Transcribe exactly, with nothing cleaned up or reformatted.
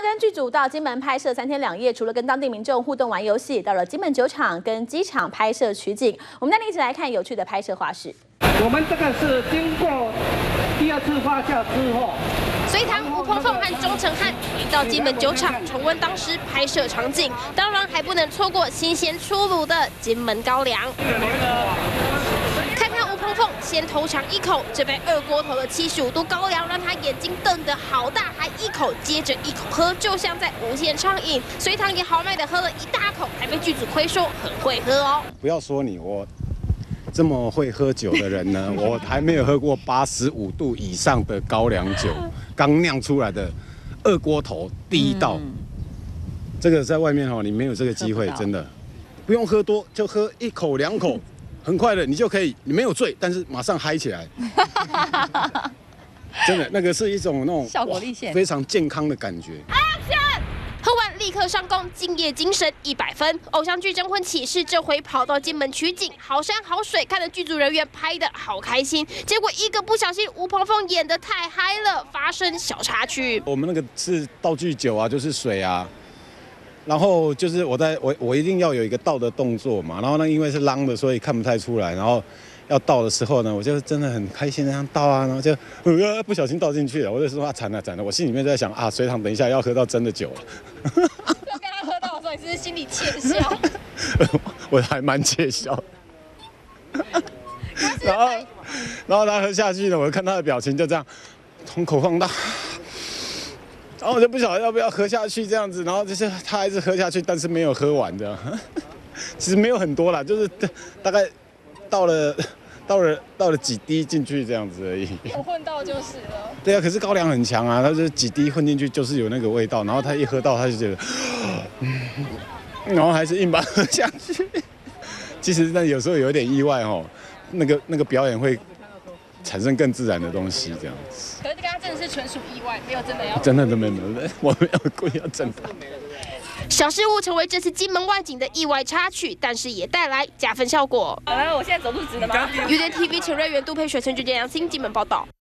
跟剧组到金门拍摄三天两夜，除了跟当地民众互动玩游戏，到了金门酒厂跟机场拍摄取景。我们带你一起来看有趣的拍摄花絮。 我们这个是经过第二次发酵之后。 隋唐、吴鹏凤和钟成汉回到金门酒厂，重温当时拍摄场景，当然还不能错过新鲜出炉的金门高粱。看看吴鹏凤先头尝一口，这杯二锅头的七十五度高粱让他眼睛瞪得好大，还一口接着一口喝，就像在无限畅饮。隋唐也豪迈的喝了一大口，还被剧组亏说很会喝哦。 不要说你我。 这么会喝酒的人呢，我还没有喝过八十五度以上的高粱酒，刚酿出来的二锅头第一道，嗯、这个在外面哦，你没有这个机会，真的，不用喝多，就喝一口两口，很快的你就可以，你没有醉，但是马上嗨起来，真的，那个是一种那种效果立现， 非常健康的感觉。 喝完立刻上工，敬业精神一百分。偶像剧《征婚启事》这回跑到金门取景，好山好水，看得剧组人员拍得好开心。结果一个不小心，吴鹏凤演得太嗨了，发生小插曲。 我们那个是道具酒啊，就是水啊，然后就是我在我我一定要有一个倒的动作嘛，然后呢因为是浪的，所以看不太出来，然后。 要倒的时候呢，我就真的很开心的这样倒啊，然后就呃不小心倒进去了，我就说啊惨了惨了，我心里面在想啊，隋唐等一下要喝到真的酒了。 就刚刚喝到的时候，你是不是心里窃笑？ 我还蛮窃笑的。然后然后他喝下去呢，我就看他的表情就这样，瞳孔放大，然后我就不晓得要不要喝下去这样子，然后就是他还是喝下去，但是没有喝完的，其实没有很多啦，就是大概到了。 倒了倒了几滴进去这样子而已， 我混到就是了。 对啊，可是高粱很强啊，它就几滴混进去就是有那个味道，然后他一喝到他就觉得，嗯，然后还是硬把它喝下去。其实那有时候有点意外哦，那个那个表演会产生更自然的东西这样子。 可是刚刚真的是纯属意外，没有真的要。 真的都没有，我没有故意要整他。 小失误成为这次金门外景的意外插曲，但是也带来加分效果。 然后我现在走路直的吗？ U N T V 陈瑞元、杜佩水、陈俊杰、杨欣金门报道。